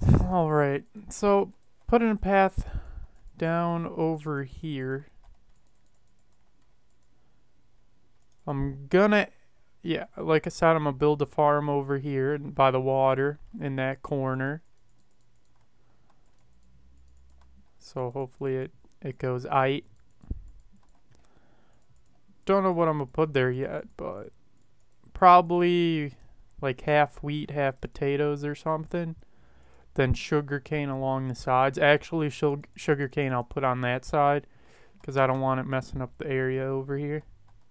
Alright, so put in a path down over here. I'm gonna, yeah, like I said, I'm gonna build a farm over here by the water in that corner. So hopefully it goes aight. Don't know what I'm gonna put there yet, but probably like half wheat, half potatoes or something. Then sugarcane along the sides. Actually, sugarcane I'll put on that side because I don't want it messing up the area over here.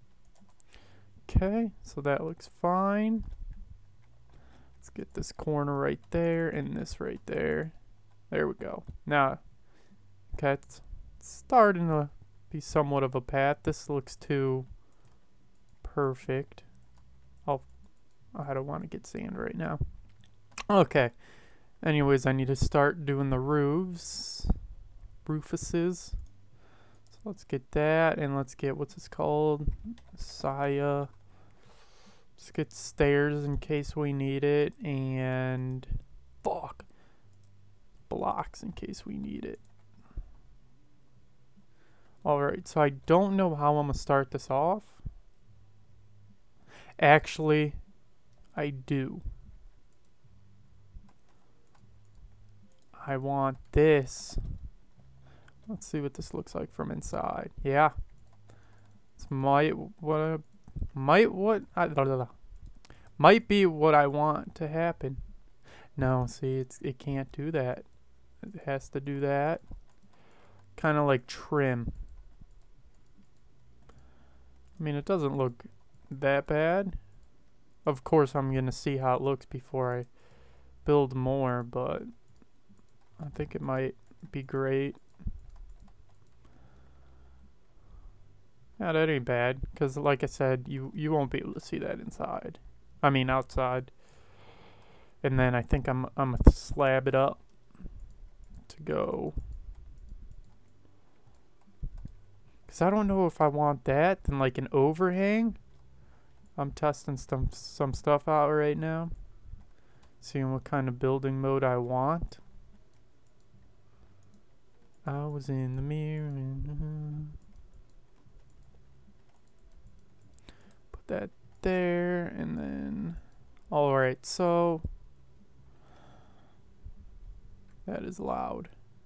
Okay, so that looks fine. Let's get this corner right there and this right there. There we go. Now, okay, it's starting to be somewhat of a path. This looks too perfect. I don't want to get sand right now. Okay. Anyways, I need to start doing the roofuses. So let's get that, and let's get, what's this called? Saya. Let's get stairs in case we need it, and blocks in case we need it. Alright, so I don't know how I'm gonna start this off. Actually, I do. I want this. Let's see what this looks like from inside. Yeah. This might be what I want to happen. No, see, it can't do that. It has to do that. Kind of like trim. I mean, it doesn't look that bad. Of course, I'm going to see how it looks before I build more, but I think it might be great. Yeah, that ain't bad, because like I said, you won't be able to see that inside. I mean, outside. And then I think I'm going to slab it up to go. Because I don't know if I want that and like an overhang. I'm testing some stuff out right now. Seeing what kind of building mode I want. I was in the mirror. Put that there, and then... Alright, so... That is loud.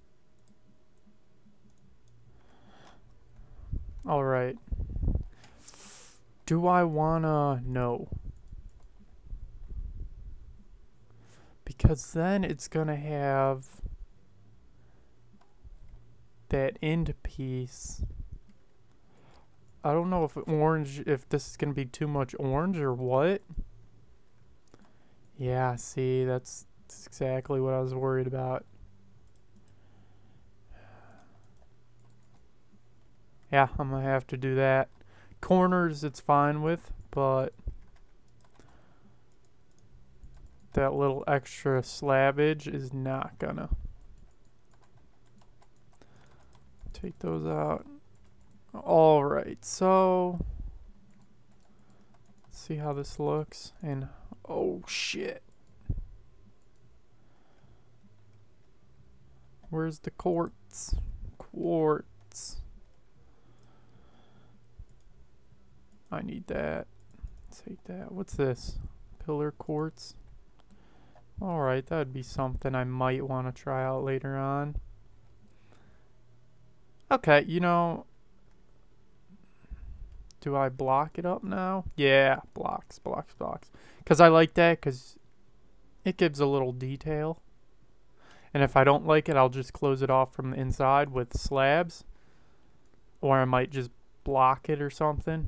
Alright. Do I wanna... No. Because then it's gonna have... that end piece. I don't know if this is gonna be too much orange or what. Yeah, see, that's exactly what I was worried about. Yeah, I'm gonna have to do that. Corners it's fine with, but that little extra slabbage is not gonna. Take those out. Alright, so let's see how this looks. And oh shit. Where's the quartz? Quartz. I need that. Take that. What's this? Pillar quartz. Alright, that'd be something I might want to try out later on. Okay, you know, do I block it up now? Yeah, blocks. Because I like that because it gives a little detail. And if I don't like it, I'll just close it off from the inside with slabs. Or I might just block it or something.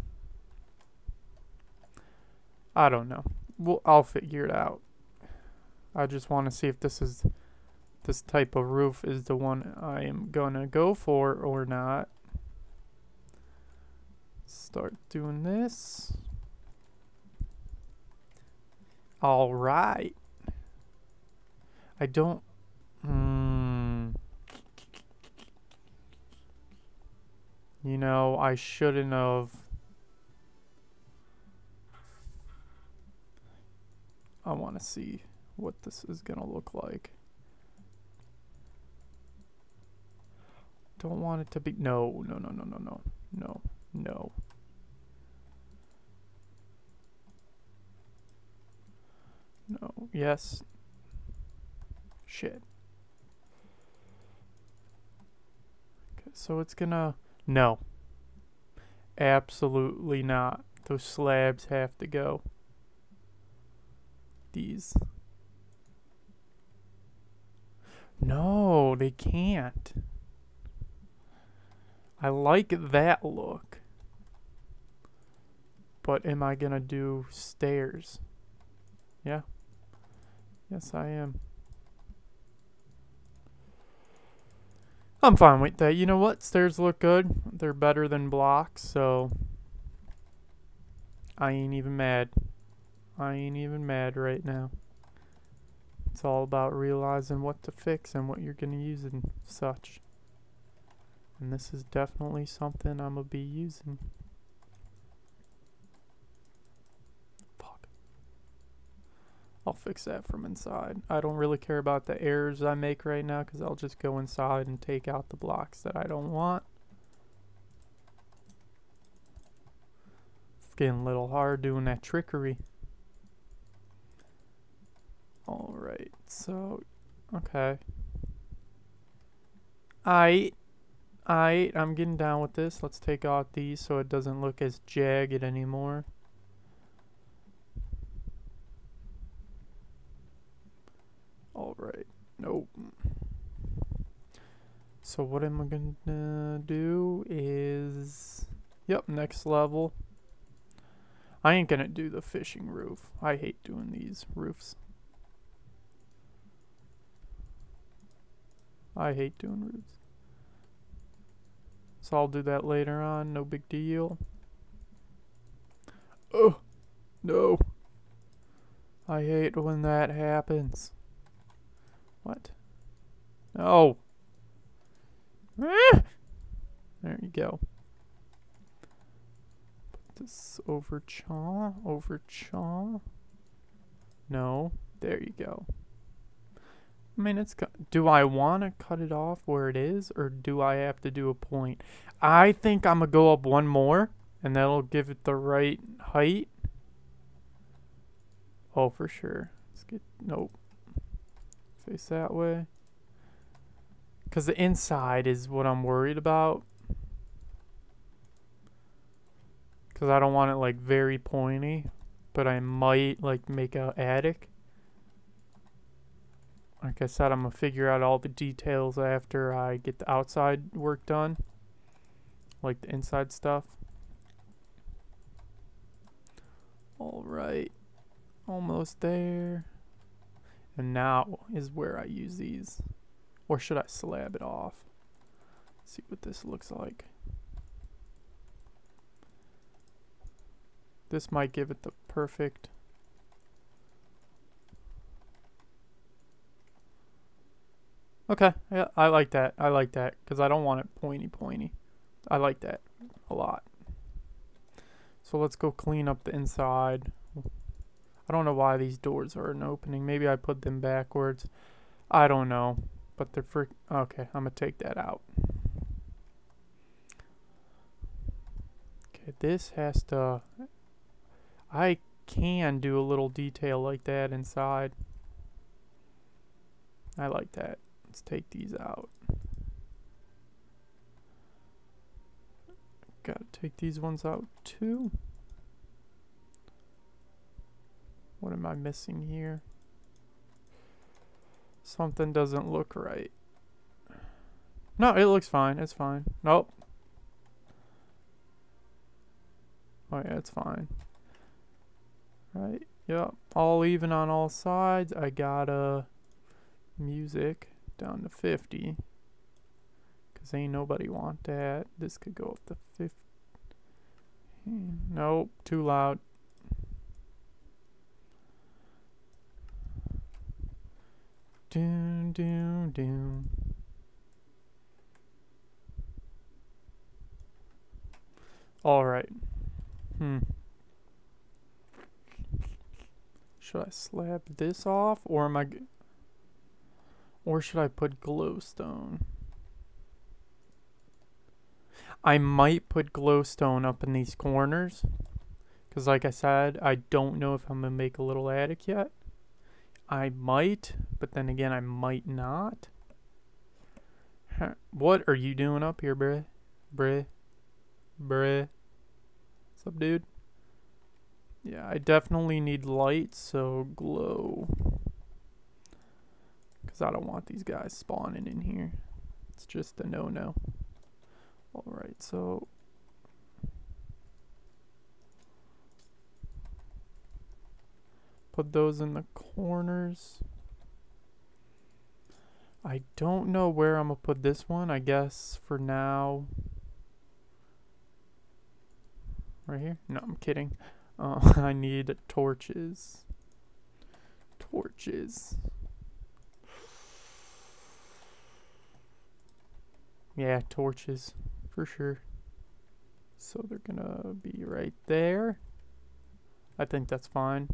I don't know. Well, I'll figure it out. I just want to see if this type of roof is the one I am gonna go for or not. Start doing this. All right. I don't. You know, I shouldn't have. I want to see what this is gonna look like. don't want it to be, no, no, no, no, no, no, no, no. No, yes. Shit. Okay, so it's gonna, no. Absolutely not. Those slabs have to go. These. No, they can't. I like that look. But am I gonna do stairs? Yeah. Yes, I am. I'm fine with that. You know what? Stairs look good. They're better than blocks, so I ain't even mad. I ain't even mad right now. It's all about realizing what to fix and what you're gonna use and such. And this is definitely something I'm gonna be using. Fuck. I'll fix that from inside. I don't really care about the errors I make right now because I'll just go inside and take out the blocks that I don't want. It's getting a little hard doing that trickery. Alright, so, okay. I'm getting down with this. Let's take out these so it doesn't look as jagged anymore. Alright, nope. So what am I gonna do is, yep, next level. I ain't gonna do the fishing roof. I hate doing these roofs. I hate doing roofs. So I'll do that later on, no big deal. Oh, no. I hate when that happens. What? No. There you go. Put this over chaw. No. There you go. I mean, it's do I want to cut it off where it is, or do I have to do a point? I think I'm going to go up one more, and that'll give it the right height. Oh, for sure. Let's get, nope. Face that way. Because the inside is what I'm worried about. Because I don't want it, like, very pointy. But I might, like, make a attic. Like I said, I'm going to figure out all the details after I get the outside work done. Like the inside stuff. Alright. Almost there. And now is where I use these. Or should I slab it off? Let's see what this looks like. This might give it the perfect... Okay, yeah, I like that. I like that because I don't want it pointy. I like that a lot. So let's go clean up the inside. I don't know why these doors aren't opening. Maybe I put them backwards. I don't know. But they're for... Okay, I'm going to take that out. Okay, this has to... I can do a little detail like that inside. I like that. Let's take these out. Gotta take these ones out too. What am I missing here? Something doesn't look right. No, it looks fine. It's fine. Nope. Oh yeah, it's fine. Right. Yep. All even on all sides. I got music down to 50. Cause ain't nobody want that. This could go up to 50. Nope. Too loud. Doom, doom, doom. Alright. Should I slab this off, or am I... Or should I put glowstone? I might put glowstone up in these corners. Because like I said, I don't know if I'm going to make a little attic yet. I might, but then again, I might not. What are you doing up here, bruh? Bruh. What's up, dude? Yeah, I definitely need light, so glow. Because I don't want these guys spawning in here. It's just a no-no. Alright, so... put those in the corners. I don't know where I'm going to put this one. I guess for now... right here? No, I'm kidding. I need torches. Torches. Yeah, torches. For sure. So they're gonna be right there. I think that's fine.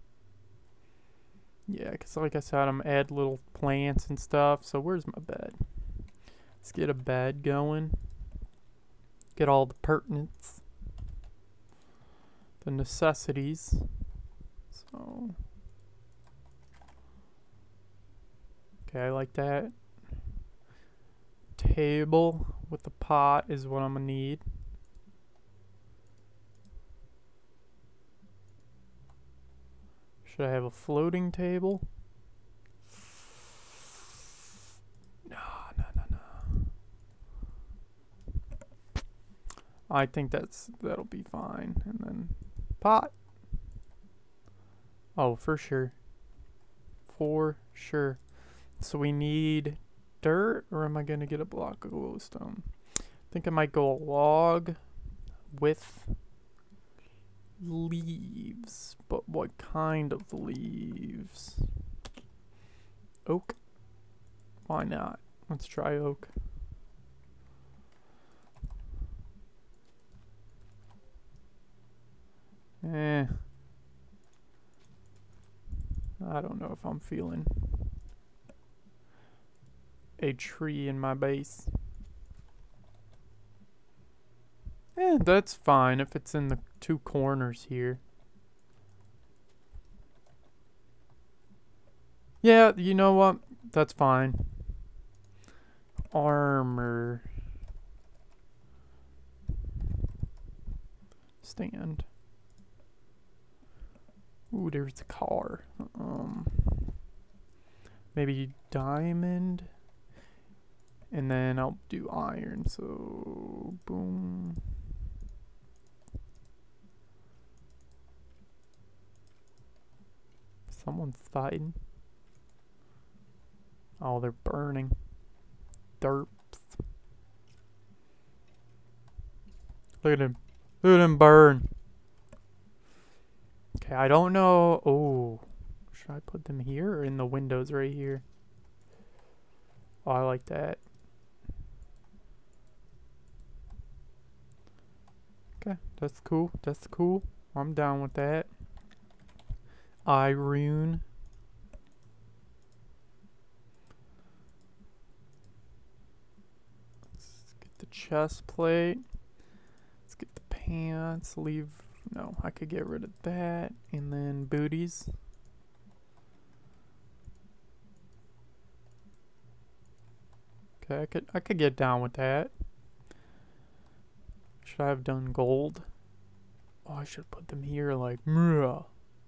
Yeah, because like I said, I'm add little plants and stuff. So where's my bed? Let's get a bed going. Get all the pertinence. The necessities. So... okay, I like that. Table with the pot is what I'm gonna need. Should I have a floating table? No. I think that'll be fine. And then pot. Oh, for sure. For sure. So we need dirt, or am I gonna get a block of glowstone? I think I might go a log with leaves, but what kind of leaves? Oak? Why not? Let's try oak. I don't know if I'm feeling a tree in my base. That's fine if it's in the two corners here. Yeah, you know what? That's fine. Armor. Stand. Ooh, there's a car. Maybe diamond. And then I'll do iron, so boom. Someone's fighting. Oh, they're burning. Derps. Look at him. Look at him burn. Okay, I don't know. Oh, should I put them here or in the windows right here? Oh, I like that. Okay, that's cool. That's cool. I'm down with that. Iron. Let's get the chest plate. Let's get the pants. Leave. No, I could get rid of that. And then booties. Okay, I could get down with that. Should I have done gold? Oh, I should put them here like mrrh.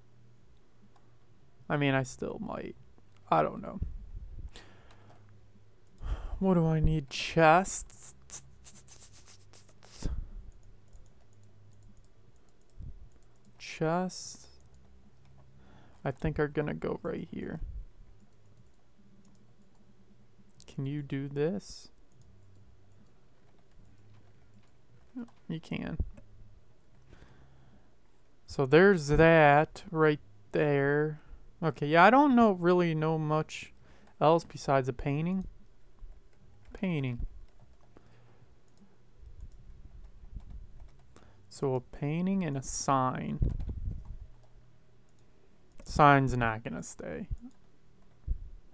I mean, I still might. I don't know. What do I need? Chests. Chests. I think are gonna go right here. Can you do this? Oh, you can. So there's that right there. Okay, yeah, I don't really know much else besides a painting. Painting. So a painting and a sign. Sign's not gonna stay.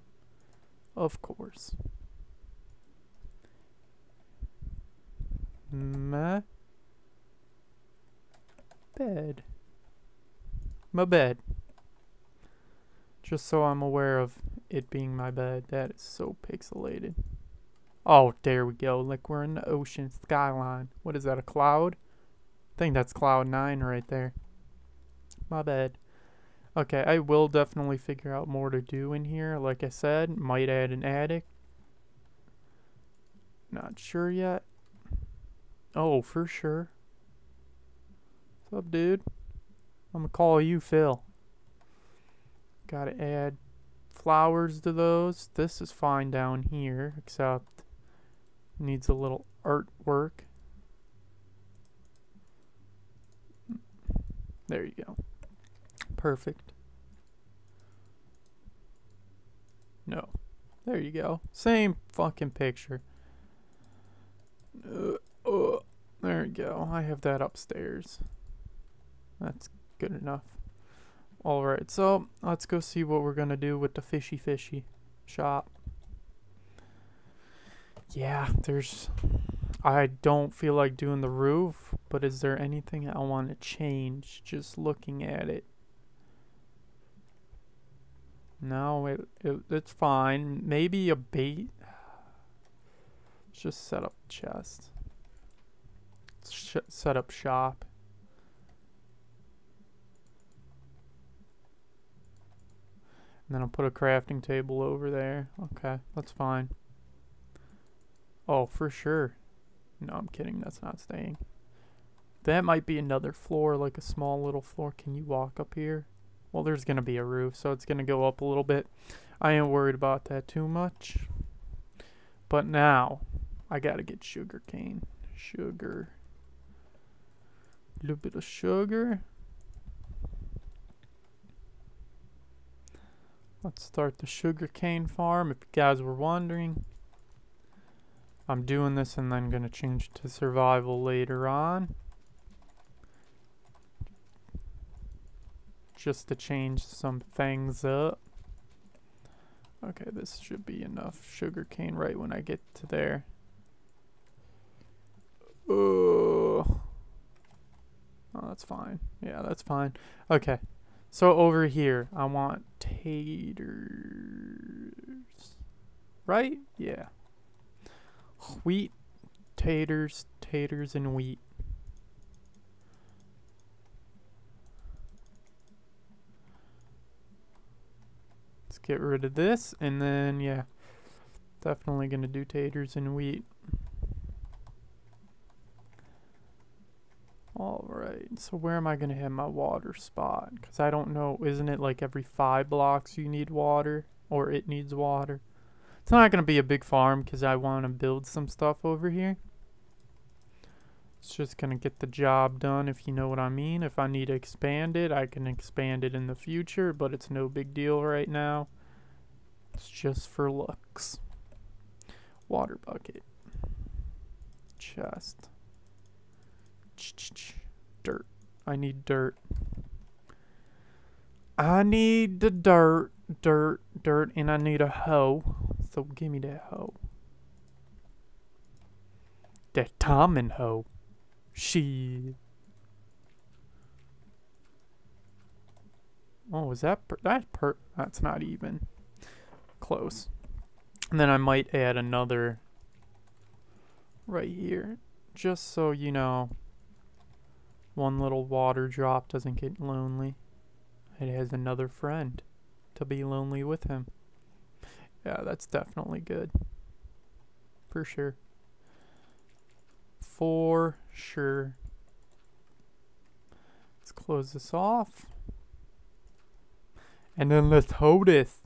Of course. my bed. My bed. Just so I'm aware of it being my bed. That is so pixelated. Oh, there we go. Like we're in the ocean skyline. What is that, a cloud? I think that's cloud 9 right there. My bad. Okay, I will definitely figure out more to do in here. Like I said, might add an attic. Not sure yet. Oh, for sure. What's up, dude? I'm gonna call you Phil. Gotta add flowers to those. This is fine down here, except needs a little artwork. There you go. Perfect. No. There you go. Same fucking picture. There you go. I have that upstairs. That's good enough. Alright, so let's go see what we're gonna do with the fishy shop. Yeah, I don't feel like doing the roof, but is there anything I want to change just looking at it? No, it's fine. Maybe a bait. Let's just set up chest. Set up shop. And then I'll put a crafting table over there. Okay, that's fine. Oh, for sure. No, I'm kidding. That's not staying. That might be another floor, like a small little floor. Can you walk up here? Well, there's going to be a roof, so it's going to go up a little bit. I ain't worried about that too much. But now, I got to get sugar cane. Sugar. A little bit of sugar. Let's start the sugar cane farm, if you guys were wondering. I'm doing this and then going to change to survival later on. Just to change some things up. Okay, this should be enough sugar cane right when I get to there. Oh, that's fine. Yeah, that's fine. Okay, so over here, I want taters. Right? Yeah. Wheat, taters, and wheat. Let's get rid of this, and then, yeah, definitely gonna do taters and wheat. Alright, so where am I gonna have my water spot? Because I don't know, isn't it like every 5 blocks you need water? Or it needs water? It's not gonna be a big farm because I want to build some stuff over here. It's just gonna get the job done, if you know what I mean. If I need to expand it, I can expand it in the future, but it's no big deal right now. It's just for looks. Water bucket. Chest. Dirt. I need dirt. I need the dirt, and I need a hoe. So give me that hoe. That Tommen hoe. She. Oh, is that that's not even close. And then I might add another right here, just so you know, one little water drop doesn't get lonely. It has another friend to be lonely with him. Yeah, that's definitely good. For sure. For sure. Let's close this off. And then let's hoe this.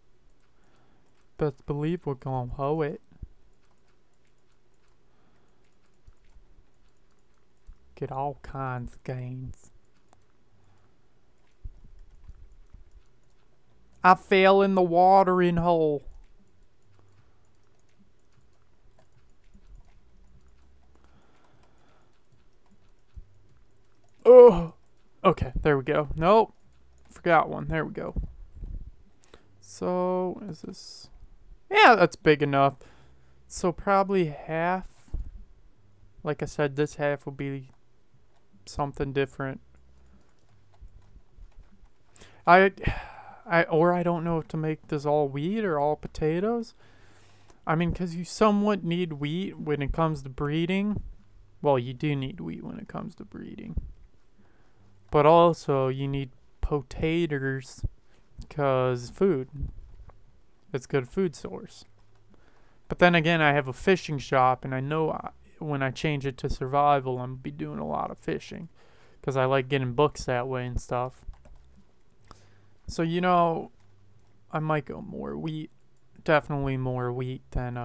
Best believe we're gonna hoe it. Get all kinds of gains. I fell in the watering hole. Oh, okay, there we go. Nope, forgot one. There we go. So, is this... Yeah, that's big enough. So probably half Like I said, this half will be something different. I don't know if to make this all wheat or all potatoes. I mean, because you somewhat need wheat when it comes to breeding. Well, you do need wheat when it comes to breeding. But also, you need potatoes because food. It's a good food source. But then again, I have a fishing shop, and I know when I change it to survival, I'm going to be doing a lot of fishing because I like getting books that way and stuff. So, you know, I might go more wheat. Definitely more wheat than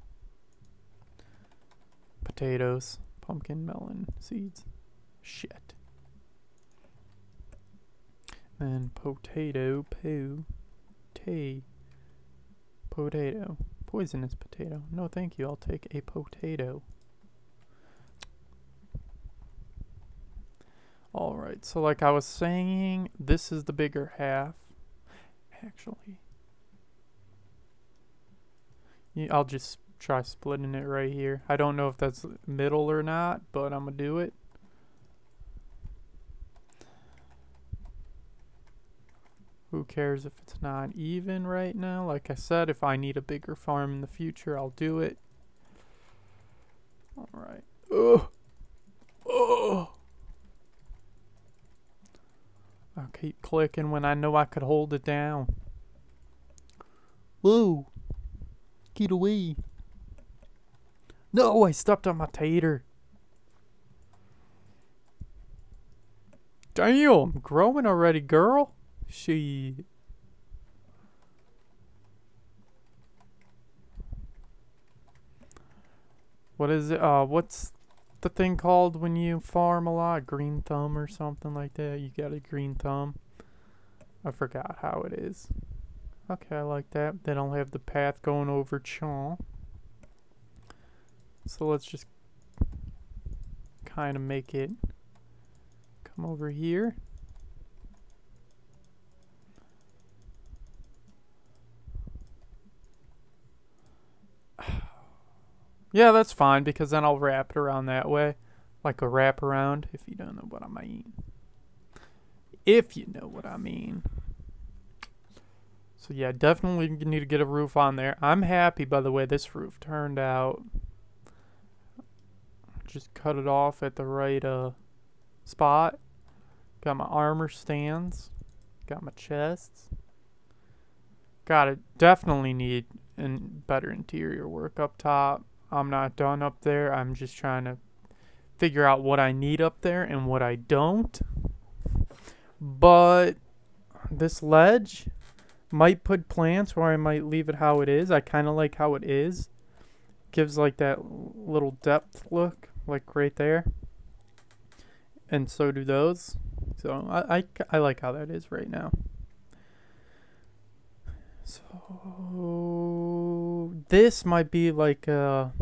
potatoes, pumpkin, melon, seeds. Shit. And potato, potato. Poisonous potato. No, thank you. I'll take a potato. Alright, so like I was saying, this is the bigger half. Actually, I'll just try splitting it right here. I don't know if that's middle or not, but I'm gonna do it. Who cares if it's not even right now? Like I said, if I need a bigger farm in the future, I'll do it. Alright. Ugh. Ugh. I'll keep clicking when I know I could hold it down. Whoa. Get away. No, I stepped on my tater. Damn, growing already, girl. Shit. What is it? What's the thing called when you farm a lot? Green thumb or something like that. You got a green thumb. I forgot how it is. Okay, I like that. Then I'll have the path going over Chaw. So let's just kind of make it come over here. Yeah, that's fine because then I'll wrap it around that way. Like a wraparound, if you don't know what I mean. If you know what I mean. So yeah, definitely need to get a roof on there. I'm happy, by the way, this roof turned out. Just cut it off at the right spot. Got my armor stands. Got my chests. Gotta definitely need better interior work up top. I'm not done up there. I'm just trying to figure out what I need up there and what I don't. But this ledge might put plants or I might leave it how it is. I kind of like how it is. Gives like that little depth look, like right there. And so do those. So I like how that is right now. So this might be like right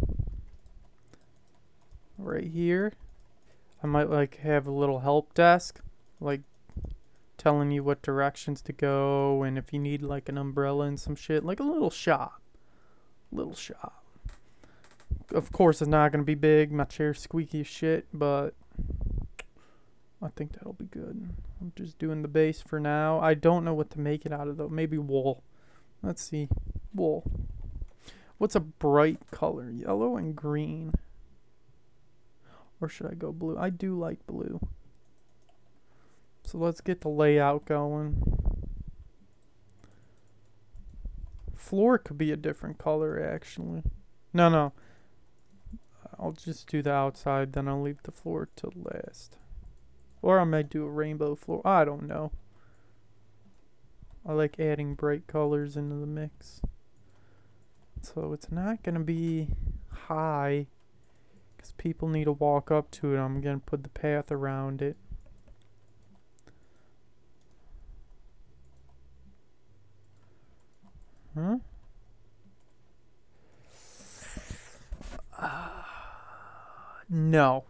here. I might like have a little help desk, like telling you what directions to go, and if you need like an umbrella and some shit, like a little shop. Little shop. Of course, it's not gonna be big. My chair's squeaky as shit, but I think that'll be good. I'm just doing the base for now. I don't know what to make it out of though. Maybe wool. Let's see. Wool. What's a bright color? Yellow and green. Or should I go blue? I do like blue. So let's get the layout going. Floor could be a different color actually. No. I'll just do the outside, then I'll leave the floor till last. Or I might do a rainbow floor. I don't know. I like adding bright colors into the mix. So it's not going to be high because people need to walk up to it. I'm going to put the path around it. Huh? No.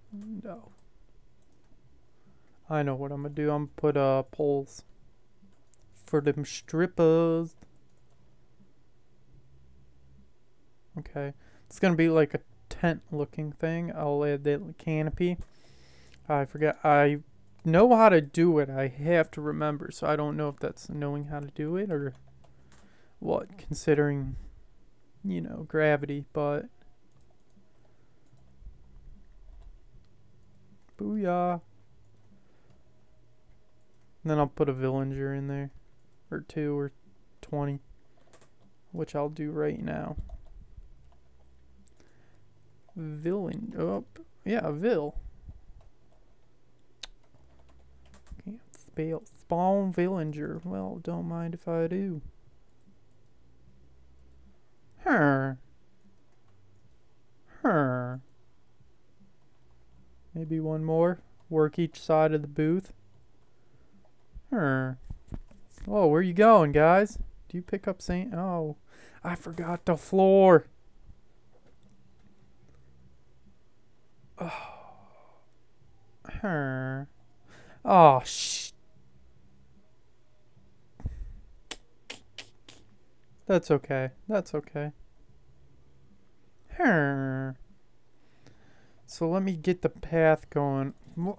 I know what I'm going to do. I'm going to put poles for them strippers. Okay. It's going to be like a tent looking thing. I'll add that canopy. I forgot. I know how to do it. I have to remember. So I don't know if that's knowing how to do it or what, considering, you know, gravity, but booyah. And then I'll put a villager in there, or 2 or 20, which I'll do right now. Villain, oh, yeah, Vil. Can't spell spawn villager. Well, don't mind if I do. Maybe one more. Work each side of the booth. Oh, where you going, guys? Do you pick up Saint? Oh, I forgot the floor. Oh, shh. That's okay. That's okay. So let me get the path going. They're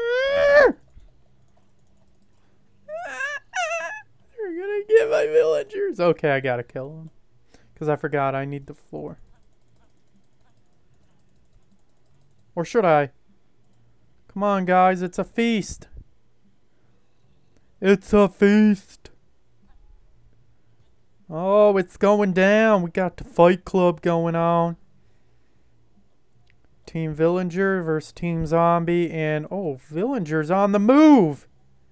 gonna get my villagers. Okay, I gotta kill them. Because I forgot I need the floor. Or should I? Come on, guys. It's a feast. It's a feast. Oh, it's going down. We got the fight club going on. Team Villager versus Team Zombie. And, oh, Villager's on the move.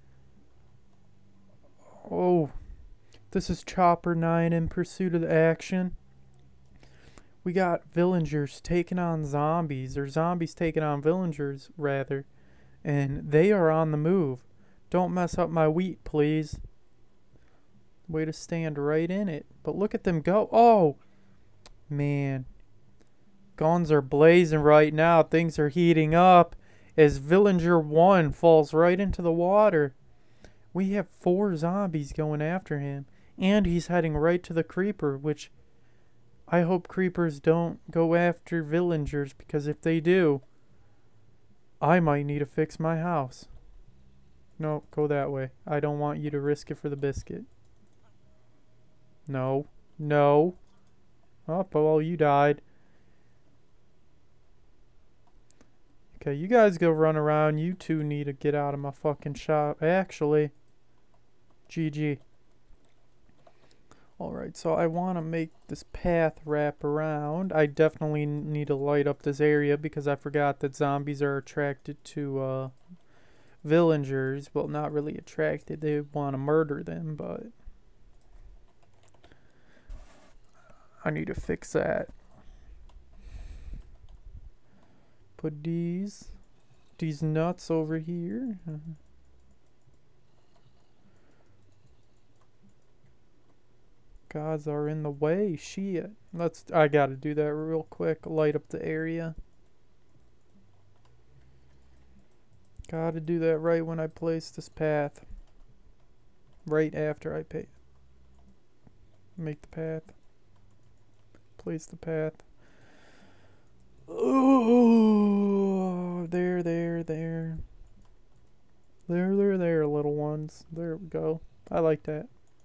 Oh, this is Chopper 9 in pursuit of the action. We got villagers taking on zombies, or zombies taking on villagers, rather. And they are on the move. Don't mess up my wheat, please. Way to stand right in it. But look at them go. Oh, man. Guns are blazing right now. Things are heating up as Villager 1 falls right into the water. We have 4 zombies going after him. And he's heading right to the creeper, which I hope creepers don't go after villagers, because if they do, I might need to fix my house. No, go that way. I don't want you to risk it for the biscuit. No. No. Oh, well, you died. Okay, you guys go run around. You two need to get out of my fucking shop. Actually, GG. Alright, so I want to make this path wrap around. I definitely need to light up this area because I forgot that zombies are attracted to villagers. Well, not really attracted. They want to murder them, but I need to fix that. Put these nuts over here. Gods are in the way. Shit. I gotta do that real quick. Light up the area. Gotta do that right when I place this path. Right after I make the path. Place the path. Oh, there, little ones. There we go. I like that.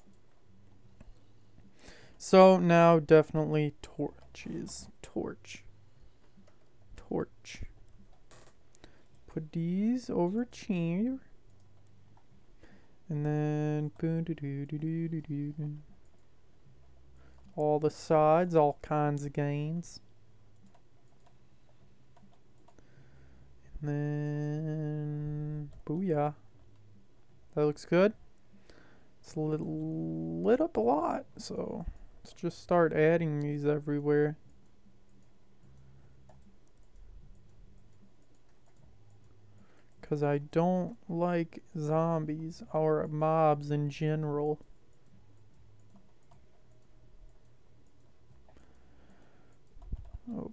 So now definitely torches. Torch. Put these over here. And then all the sides, all kinds of gains. And then booyah. That looks good. It's lit up a lot, so let's just start adding these everywhere. Because I don't like zombies or mobs in general. Oh.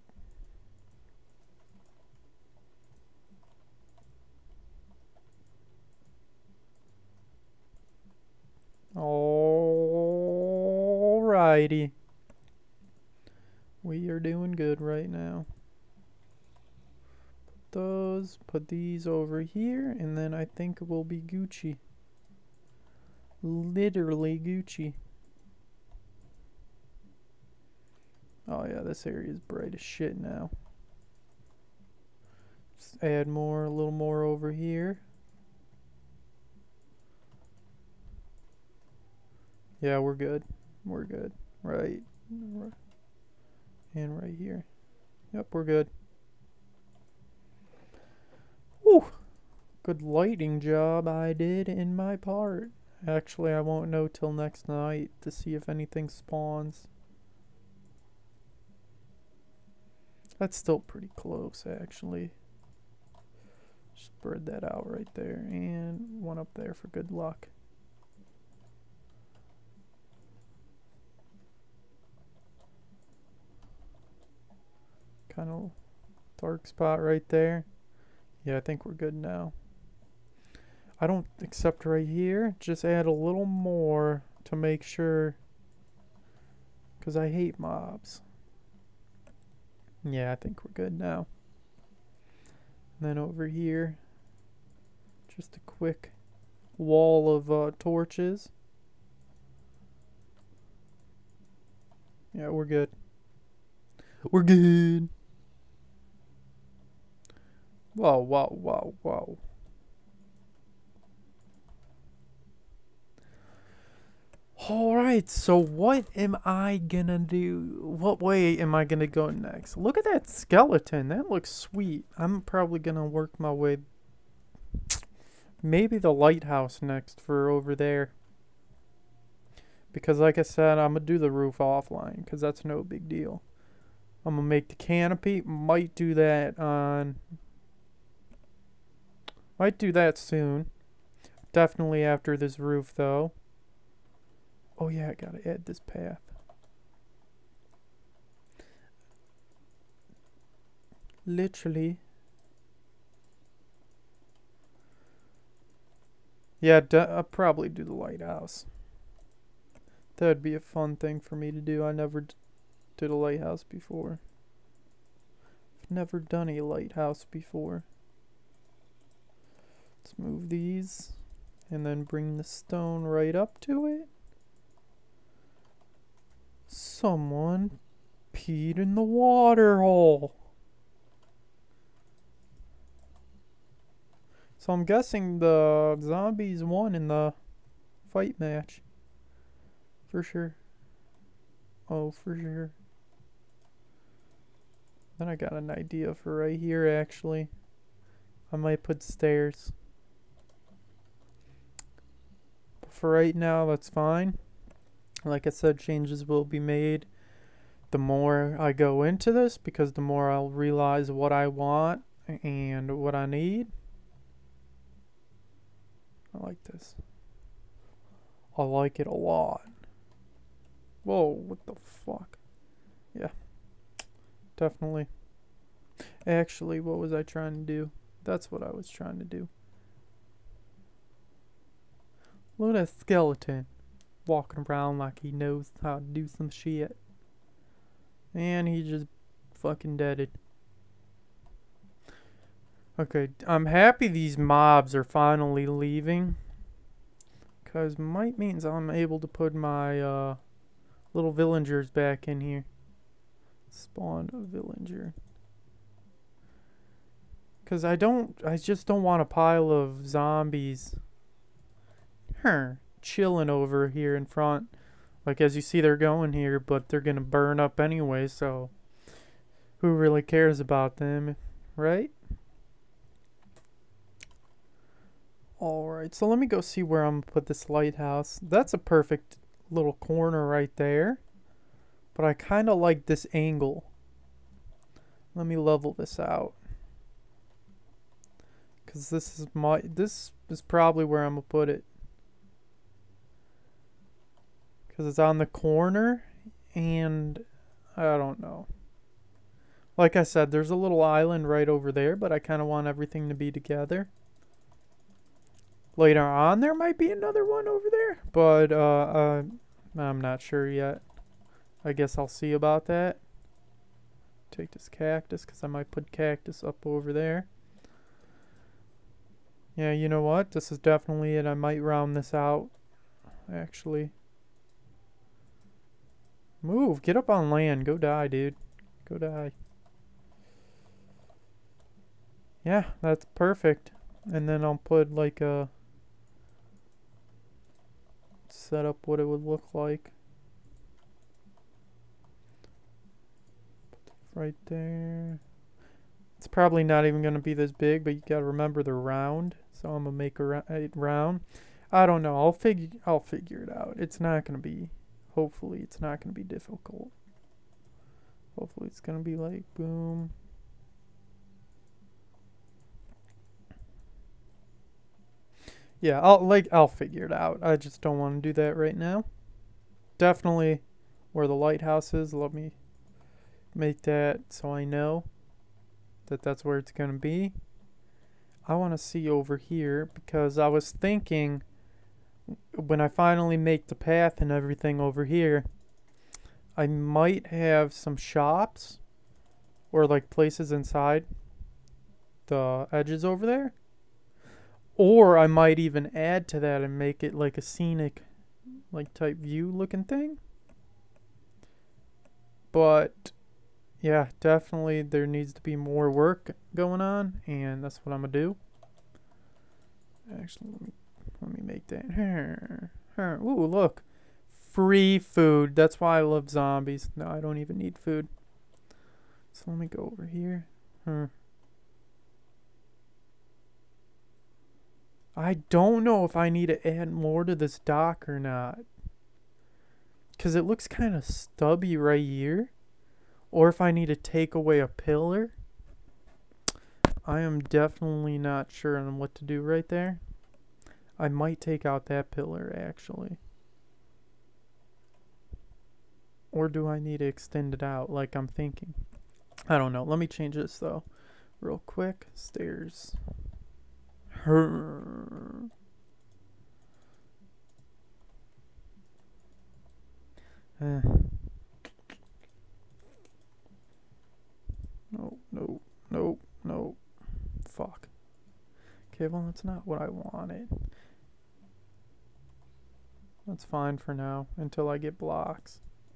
Alrighty. We are doing good right now. those, put these over here, and then I think we'll be Gucci. Literally Gucci. Oh yeah, this area is bright as shit now. Just add more, a little more over here. Yeah, we're good. We're good. Right. And right here. Yep, we're good. Whew. Good lighting job I did in my part. Actually, I won't know till next night to see if anything spawns. That's still pretty close, actually. Spread that out right there. And one up there for good luck. Kind of dark spot right there. Yeah, I think we're good now. I don't accept right here. Just add a little more to make sure. Because I hate mobs. Yeah, I think we're good now. And then over here, just a quick wall of torches. Yeah, we're good. We're good. Whoa, whoa, whoa, whoa. Alright, so what am I gonna do? What way am I gonna go next? Look at that skeleton. That looks sweet. I'm probably gonna work my way. Maybe the lighthouse next for over there. Because like I said, I'm gonna do the roof offline. Because that's no big deal. I'm gonna make the canopy. Might do that on... Might do that soon. Definitely after this roof though. Oh yeah, I gotta add this path. Literally. Yeah, I'll probably do the lighthouse. That'd be a fun thing for me to do. I never did a lighthouse before. I've never done a lighthouse before. Let's move these. And then bring the stone right up to it. Someone peed in the water hole. So I'm guessing the zombies won in the fight match. For sure. Oh, for sure. Then I got an idea for right here, actually. I might put stairs. But for right now, that's fine. Like I said, changes will be made the more I go into this, because the more I'll realize what I want and what I need. I like this. I like it a lot. Whoa, what the fuck? Yeah, definitely. Actually, what was I trying to do? That's what I was trying to do. Look at that skeleton. Walking around like he knows how to do some shit. And he just fucking deaded. Okay, I'm happy these mobs are finally leaving. Because might means I'm able to put my little villagers back in here. Spawn a villager. Because I just don't want a pile of zombies. Chilling over here in front. Like, as you see, they're going here, but they're gonna burn up anyway, so who really cares about them, right? Alright, so let me go see where I'm gonna put this lighthouse. That's a perfect little corner right there, but I kind of like this angle. Let me level this out, because this is probably where I'm gonna put it. Because it's on the corner, and I don't know. Like I said, there's a little island right over there, but I kind of want everything to be together. Later on, there might be another one over there, but I'm not sure yet. I guess I'll see about that. Take this cactus, because I might put cactus up over there. Yeah, you know what? This is definitely it. I might round this out, actually. Move. Get up on land. Go die, dude. Go die. Yeah, that's perfect. And then I'll put like a... set up what it would look like. Right there. It's probably not even going to be this big, but you got to remember they're round. So I'm going to make it round. I don't know. I'll figure it out. It's not going to be, hopefully it's not going to be difficult. Hopefully it's going to be like boom. Yeah, I'll figure it out. I just don't want to do that right now. Definitely where the lighthouse is, let me make that so I know that that's where it's going to be. I want to see over here because I was thinking when I finally make the path and everything over here, I might have some shops or like places inside the edges over there. Or I might even add to that and make it like a scenic like type view looking thing. But yeah, definitely there needs to be more work going on, and that's what I'm gonna do. Actually, let me make that. Ooh, look. Free food. That's why I love zombies. No, I don't even need food. So let me go over here. I don't know if I need to add more to this dock or not. Because it looks kind of stubby right here. Or if I need to take away a pillar. I am definitely not sure on what to do right there. I might take out that pillar, actually. Or do I need to extend it out like I'm thinking? I don't know. Let me change this, though. Real quick. Stairs. No. Fuck. Okay, well, that's not what I wanted. That's fine for now, until I get blocks.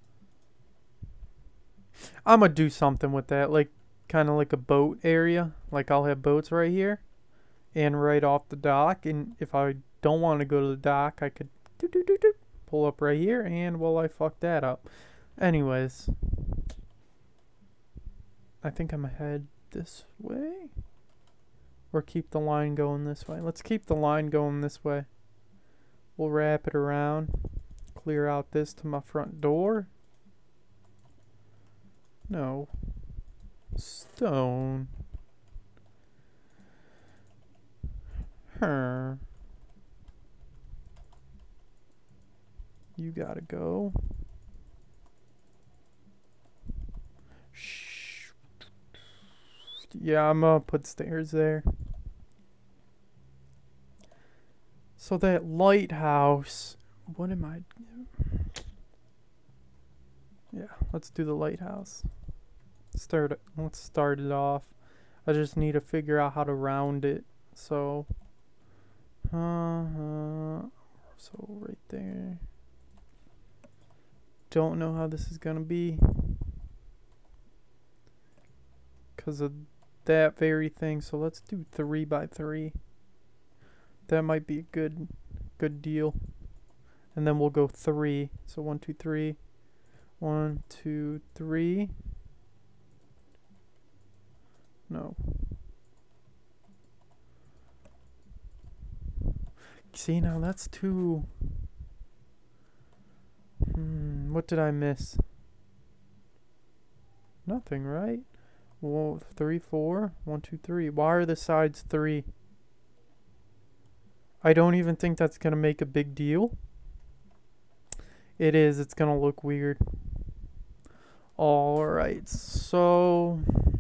I'm gonna do something with that, like, kind of like a boat area. Like, I'll have boats right here, and right off the dock, and if I don't want to go to the dock, I could pull up right here, and, well, I fucked that up. Anyways. I think I'm ahead this way. Or keep the line going this way. Let's keep the line going this way. We'll wrap it around. Clear out this to my front door. No. Stone. You gotta go. Shh. Yeah, I'm gonna put stairs there. So that lighthouse, what am I? Yeah, let's do the lighthouse. Let's start it off. I just need to figure out how to round it. So, so right there. Don't know how this is gonna be because of that very thing. So let's do 3 by 3. That might be a good deal. And then we'll go 3. So 1, 2, 3. 1, 2, 3. No. See, now that's too... what did I miss? Nothing, right? Whoa, 3, 4. 1, 2, 3. Why are the sides 3? I don't even think that's going to make a big deal. It is. It's going to look weird. Alright, so...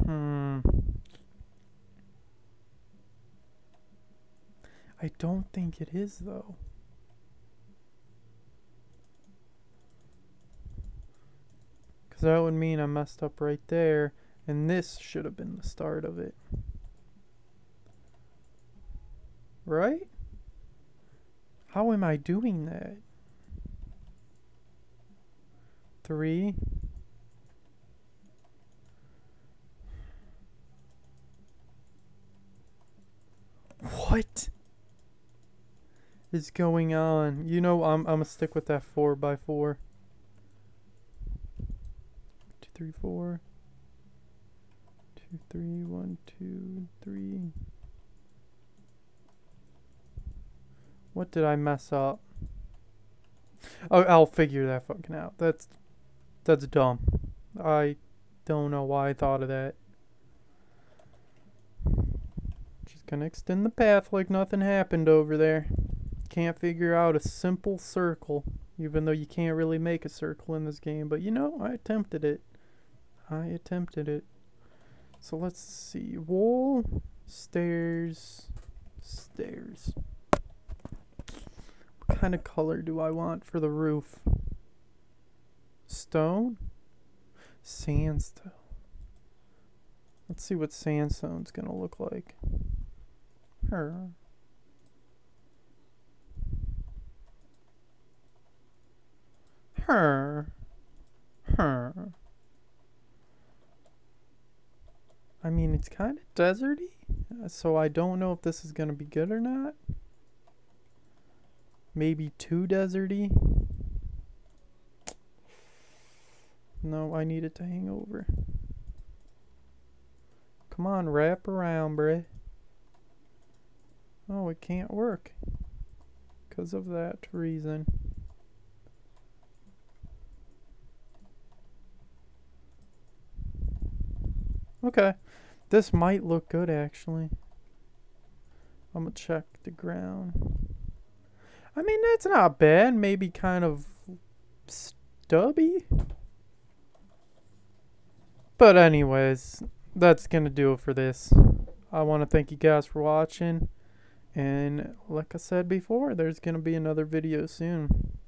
I don't think it is, though. Because that would mean I messed up right there. And this should have been the start of it. right? How am I doing that? 3. What is going on? You know, I'm gonna stick with that 4x4. 2, 3, 4. 2, 3, 1, 2, 3. What did I mess up? Oh, I'll figure that fucking out. That's dumb. I don't know why I thought of that. Just gonna extend the path like nothing happened over there. Can't figure out a simple circle, even though you can't really make a circle in this game. But you know, I attempted it. So let's see. Wall, stairs, stairs. What kind of color do I want for the roof? Stone? Sandstone. Let's see what sandstone's gonna look like. Her. I mean, it's kind of deserty, so I don't know if this is gonna be good or not. Maybe too deserty. No, I need it to hang over. Come on, wrap around, bruh. Oh, it can't work. Because of that reason. Okay. This might look good, actually. I'm gonna check the ground. I mean, that's not bad. Maybe kind of stubby. But anyways, that's gonna do it for this. I want to thank you guys for watching. And like I said before, there's gonna be another video soon.